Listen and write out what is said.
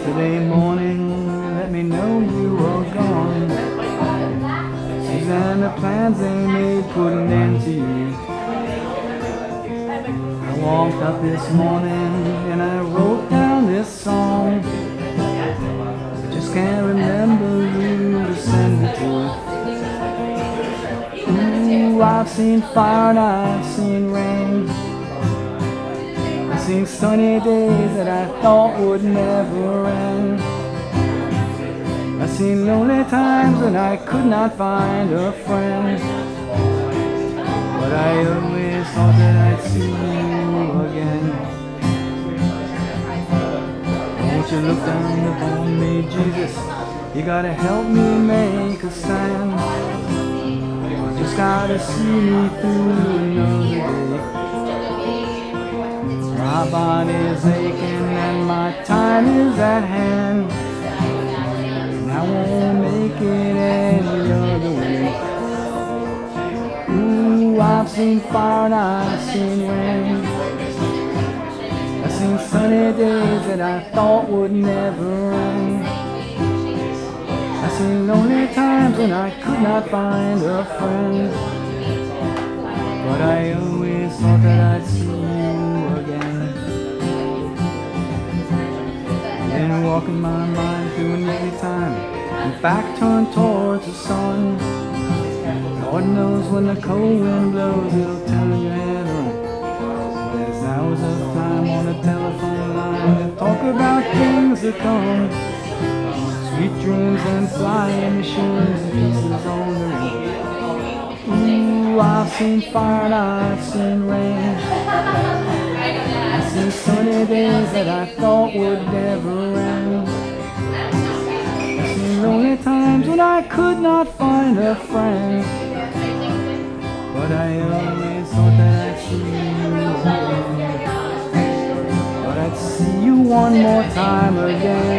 Yesterday morning, let me know you were gone. Suzanne, the plans they made put an end to you. I walked up this morning and I wrote down this song. I just can't remember who to send it to. Ooh, I've seen fire and I've seen rain. I've seen sunny days that I thought would never end. I've seen lonely times when I could not find a friend. But I always thought that I'd see you again. Won't you look down upon me, Jesus? You gotta help me make a stand. You just gotta see me through another day. My body's aching and my time is at hand. And I won't make it any other way. Ooh, I've seen fire and I've seen rain. I've seen sunny days that I thought would never end. I've seen lonely times when I could not find a friend. But I always thought that I'd see you again. Then walking my mind through an easy time, and back turned towards the sun. Lord knows when the cold wind blows, it'll turn your head around. There's hours of time on the telephone line to talk about things to come. Sweet dreams and flying machines and pieces on the road. Ooh, I've seen fire and I've seen rain. I've seen sunny days that I thought would never end. I've seen lonely times when I could not find a friend. But I always thought that I'd see you again. But I'd see you one more time again.